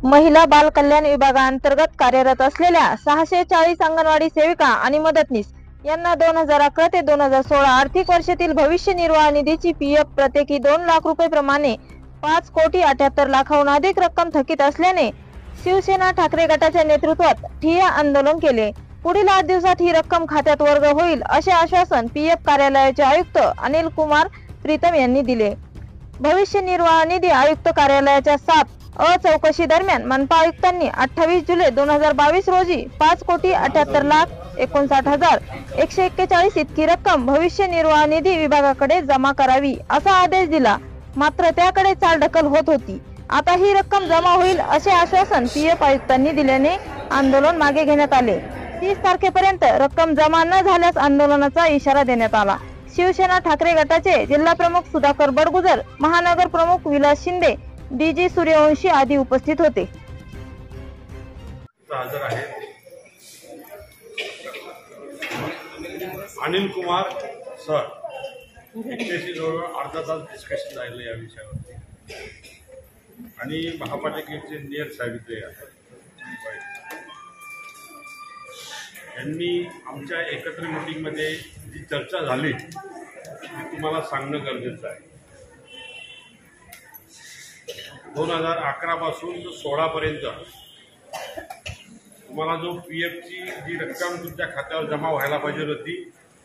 महिला बाल कल्याण विभागांतर्गत कार्यरत असलेल्या 640 अंगणवाडी सेविका आणि मदतनीस यांना 2011 ते 2016 आर्थिक वर्षातील भविष्य निर्वाह निधीची पीएफ प्रत्येकी 2 लाख रुपये प्रमाणे 5,78 लाखाहून अधिक रक्कम थकीत असल्याने शिवसेना ठाकरे गटाच्या नेतृत्वात ठिय्या आंदोलन केले। पुढील 8 दिवसात ही रक्कम खात्यात वर्ग होईल असे आश्वासन पीएफ कार्यालयाचे आयुक्त अनिल कुमार प्रीतम यांनी दिले। भविष्य निर्वाह निधी आयुक्त कार्यालयाच्या 7 चौकशी दरम्यान मनपा आयुक्तांनी 28 जुलै 2022 रोजी 5,78,59,141 इतकी रक्कम भविष्य निर्वाह निधी विभागाकडे जमा करावी असा आदेश दिला। मात्र त्याकडे चालढकल होत होती। आता ही रक्कम जमा होईल असे आश्वासन पीएफ आयुक्तांनी दिल्याने आंदोलन मागे घेण्यात आले। 30 तारखेपर्यंत रक्कम जमा न झाल्यास आंदोलनाचा इशारा देण्यात आला। शिवसेना ठाकरे गटाचे जिल्हा प्रमुख सुधाकर बडगुजर, महानगर प्रमुख विलास शिंदे, डीजी सूर्यवंशी आदी उपस्थित होते। अनिल कुमार सर यांच्याशी जवळ अर्धा तास डिस्कशन झालं या विषयावरती आणि महापालिकेचे मेयर साहेब इथे यांनी आमच्या एकत्र मीटिंगमध्ये जी चर्चा झाली ती तुम्हाला सांगणं गरजेचं आहे। 2011 पासून 16 पर्यंत तुम्हाला जो पीएफची जी रक्कम तुमच्या खात्यावर जमा व्हायला पाहिजे होती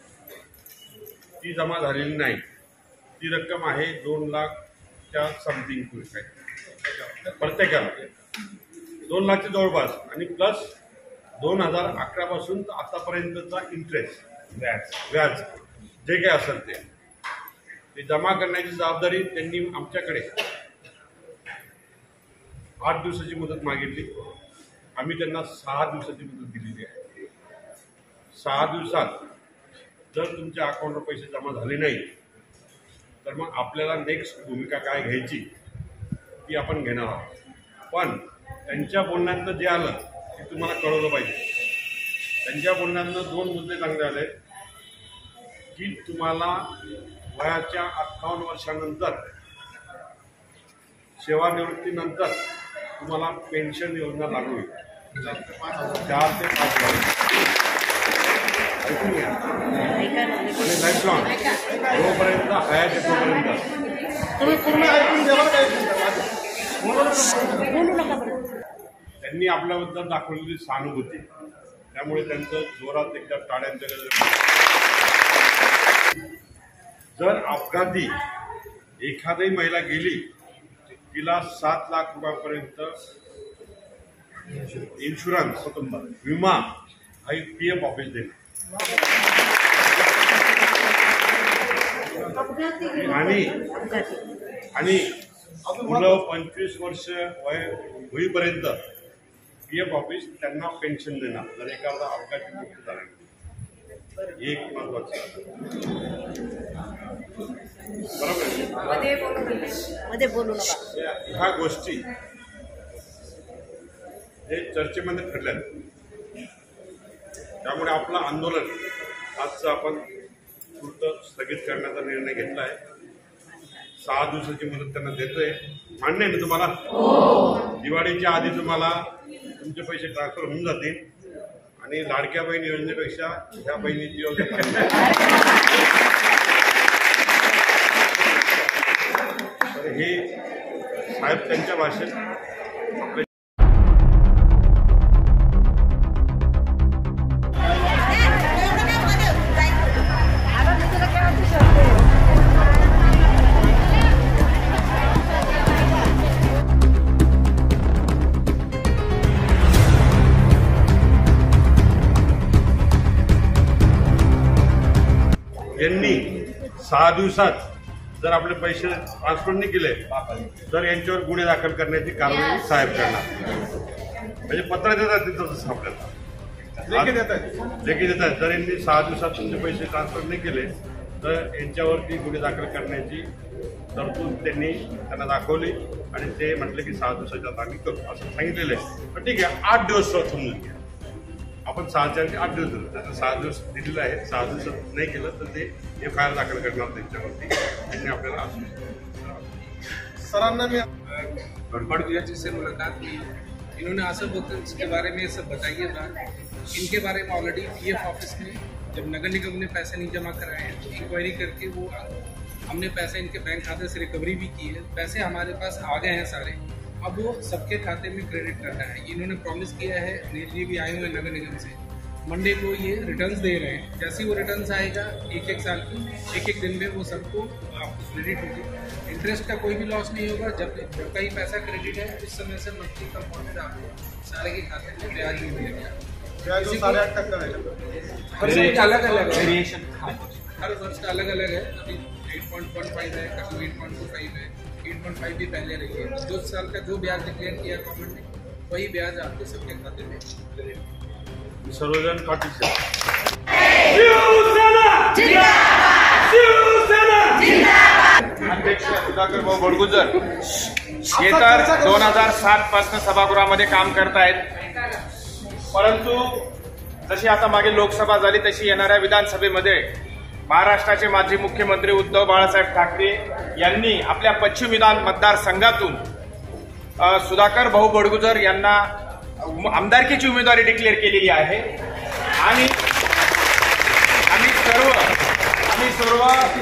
ती जमा झालेली नाही। ती रक्कम आहे 2 लाखच्या समथिंग प्रत्येकाला 2 लाखच्या जवळपास आणि प्लस 2011 पासून आतापर्यंतचा इंटरेस्ट व्याज जे काही असेल ते जमा करण्याची जबाबदारी त्यांनी आमच्याकडे 8 दिवसाची मुदत मागितली। आम्ही त्यांना 6 दिवसाची मुदत दिलेली आहे। 6 दिवसात जर तुमच्या अकाउंटवर पैसे जमा झाले नाही तर मग आपल्याला नेक्स्ट भूमिका काय घ्यायची ती आपण घेणार आहोत। पण त्यांच्या बोलण्यातनं जे आलं ते तुम्हाला कळवलं पाहिजे। त्यांच्या बोलण्यातनं 2 मुद्दे चांगले आले की तुम्हाला वयाच्या 58 वर्षानंतर सेवानिवृत्तीनंतर तुम्हाला पेन्शन योजना लागू होईल 4 ते 5 वर्ष ऐकून घ्या आणि लाईफ लॉंग जोपर्यंत हयात आहे तोपर्यंत तुम्ही पूर्ण ऐकून घ्या। त्यांनी आपल्याबद्दल दाखवलेली सहानुभूती त्यामुळे त्यांचं जोरात एकदा टाळ्यांचं जर अपघाती एखादी महिला गेली तिला 7 लाख रुपयापर्यंत इन्शुरन्स विमा हा पीएफ ऑफिस देईल आणि मुलं 25 वर्ष वय होईपर्यंत पीएफ ऑफिस त्यांना पेन्शन देणार जर एखादा अपघाती मृत्यू झाला। एक महत्वाचं बरोबर ह्या गोष्टी हे चर्चेमध्ये ठरल्या त्यामुळे आपलं आंदोलन आजचं आपण स्थगित करण्याचा निर्णय घेतला आहे। 6 दिवसाची मुदत त्यांना देतोय। मान्य आहे ना तुम्हाला? दिवाळीच्या आधी तुम्हाला तुमचे पैसे ट्रान्सफर होऊन जातील आणि लाडक्या बहीण योजनेपेक्षा ह्या बहिणीची योजना तर हे साहेब त्यांच्या भाषेत यांनी 6 दिवसात जर आपले पैसे ट्रान्सफर नाही केले तर यांच्यावर गुन्हे दाखल करण्याची कारवाई साहेब करणार। म्हणजे पत्र देतात तिथं आपल्याला लेखी देतात जर यांनी 6 दिवसात तुमचे पैसे ट्रान्सफर नाही केले तर यांच्यावरती गुन्हे दाखल करण्याची तरतूद त्यांना दाखवली आणि ते म्हटले की 6 दिवसाच्या आत आम्ही करू असं सांगितलेलं आहे। पण ठीक आहे 8 दिवस समजून घ्या आपण 6च्या 8 दिवस दिलं त्याचं 6 दिवस दिलेलं आहे। 6 दिवसात नाही केलं तर ते FIR दाखल करणार त्यांच्यावरती त्यांनी आपल्याला सरांना मी बड़गुजर जी से मुलाकात हुई। इन्होंने आशा वर्कर्स के बारे में सब बताइएगा। इनके बारे में ऑलरेडी पीएफ ऑफिस में जब नगर निगम ने पैसे नहीं जमा कराए हैं तो इंक्वायरी करके वो हमने पैसे इनके बैंक खाते से रिकवरी भी की है। पैसे हमारे पास आ गए हैं सारे, अब वो सबके खाते में क्रेडिट करना है। इन्होंने प्रॉमिस किया है, अनिल जी भी आए हुए नगर निगम से, मंडे को ये रिटर्न्स दे रहे हैं। जैसे ही वो रिटर्न्स आएगा एक साल की, एक दिन में वो सबको आपको क्रेडिट होगी। इंटरेस्ट का कोई भी लॉस नहीं होगा। जब कहीं पैसा क्रेडिट है उस समय से मंथली कंपोनेंट आपको सारे के खाते में ब्याज भी मिलेगा। हर वर्ष का अलग अलग है। अभी 8.15 है, कभी 8.25 है, 8.5 भी पहले रही है। 2 साल का जो ब्याज डिक्लेयर किया गवर्नमेंट ने वही ब्याज आपके सबके खाते में मिलेगा। सर्वजन पाटील अध्यक्ष सुधाकर भाऊ बडगुजर हे तर 2007 पासून सभागृहामध्ये काम करतायत, परंतु जशी आता मागे लोकसभा झाली तशी येणाऱ्या विधानसभेमध्ये महाराष्ट्राचे माजी मुख्यमंत्री उद्धव बाळासाहेब ठाकरे यांनी आपल्या पश्चिम विधान मतदारसंघातून सुधाकर भाऊ बडगुजर यांना आमदारकीची उमेदवारी डिक्लेअर केलेली आहे। आणि आम्ही सर्व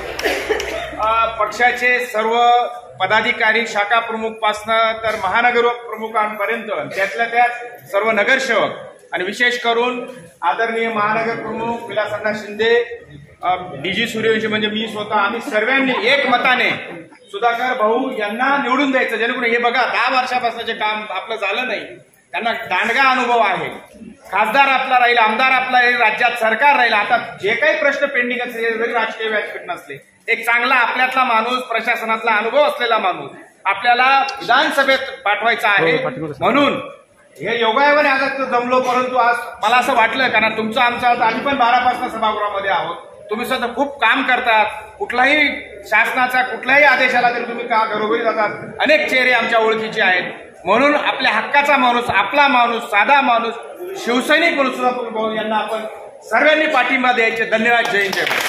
पक्षाचे सर्व पदाधिकारी, शाखा प्रमुख पासनं तर महानगर प्रमुखांपर्यंत, त्यातल्या त्यात सर्व नगरसेवक आणि विशेष करून आदरणीय महानगर प्रमुख विलासअण्णा शिंदे, डीजी सूर्यवंशी म्हणजे मी स्वतः, आम्ही सर्वांनी एक मताने सुधाकर भाऊ यांना निवडून द्यायचं, जेणेकरून हे बघा 10 वर्षापासून जे काम आपलं झालं नाही, त्यांना दांडगा अनुभव आहे। खासदार आपला राहील, आमदार आपला राहील, राज्यात सरकार राहील, आता जे काही प्रश्न पेंडिंग असतील जरी राजकीय व्यासपीठ नसले, एक चांगला आपल्यातला माणूस, प्रशासनातला अनुभव असलेला माणूस आपल्याला विधानसभेत पाठवायचा आहे। म्हणून हे योगायोगाने आज जमलो, परंतु आज मला असं वाटलं, कारण तुमचं आमचं आम्ही पण 12 पासून सभागृहामध्ये आहोत, तुम्ही सुद्धा खूप काम करतात, कुठलाही शासनाचा कुठल्याही आदेशाला जर तुम्ही का घरोघरी जातात, अनेक चेहरे आमच्या ओळखीचे आहेत। म्हणून आपल्या हक्काचा माणूस, आपला माणूस, साधा माणूस, शिवसैनिक म्हणून सुधाकर भाऊ यांना आपण सर्वांनी पाठिंबा द्यायचे। धन्यवाद। जय हिंद, जय भारत।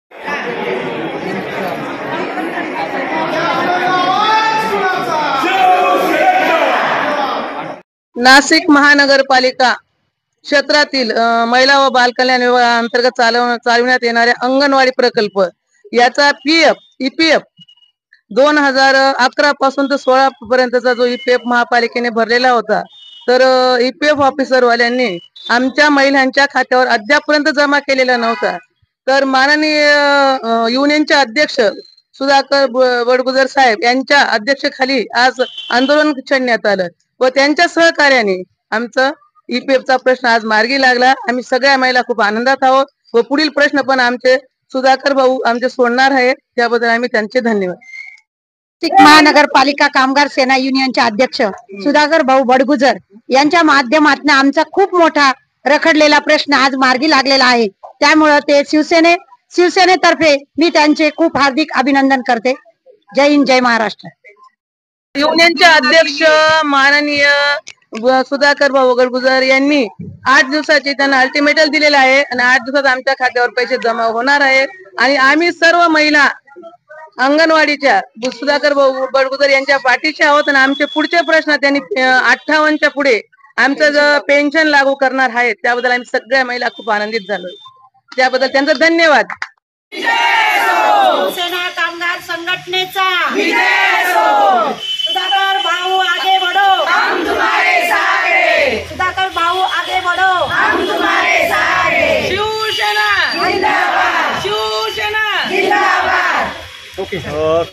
नाशिक महानगरपालिका क्षेत्रातील महिला व बालकल्याण विभागाअंतर्गत चालविण्यात येणाऱ्या अंगणवाडी प्रकल्प याचा ईपीएफ 2011 पासून तर 16 पर्यंतचा जो ईपीएफ महापालिकेने भरलेला होता, तर ईपीएफ ऑफिसर वाल्यांनी आमच्या महिलांच्या खात्यावर अद्यापर्यंत जमा केलेला नव्हता। तर माननीय युनियनचे अध्यक्ष सुधाकर बडगुजर साहेब यांच्या अध्यक्षतेखाली आज आंदोलन छेडण्यात आलं व त्यांच्या सहकार्याने आमचा ईपीएफचा प्रश्न आज मार्गी लागला। आम्ही सगळ्या महिला खूप आनंदात आहोत व पुढील प्रश्न पण आमचे सुधाकर भाऊ आमचे सोडणार आहेत, त्याबद्दल आम्ही त्यांचे धन्यवाद। नाशिक महानगरपालिका कामगार सेना युनियनचे अध्यक्ष सुधाकर भाऊ बडगुजर यांच्या माध्यमातून आमचा खूप मोठा रखडलेला प्रश्न आज मार्गी लागलेला आहे। त्यामुळे ते शिवसेनेतर्फे मी त्यांचे खूप हार्दिक अभिनंदन करते। जय हिंद, जय महाराष्ट्र। युनियनचे अध्यक्ष माननीय सुधाकर भाऊ बडगुजर यांनी 8 दिवसाची त्यांना अल्टिमेटम दिलेला आहे आणि 8 दिवसात आमच्या खात्यावर पैसे जमा होणार आहेत आणि आम्ही सर्व महिला अंगणवाडीच्या सुधाकर भाऊ बडगुजर यांच्या पाठीशी आहोत आणि आमचे पुढचे प्रश्न त्यांनी 58च्या पुढे आमचं जो पेन्शन लागू करणार आहेत त्याबद्दल आम्ही सगळ्या महिला खूप आनंदित झालो, त्याबद्दल त्यांचा धन्यवाद। सेना कामगार संघटनेचा सुधाकर भाऊ आगे बढ़ो, हम तुम्हारे सहारे। सुधाकर भाऊ आगे बढ़ो, हम तुम्हारे सहारे। शिवसेना जिंदाबाद, शिवसेना जिंदाबाद।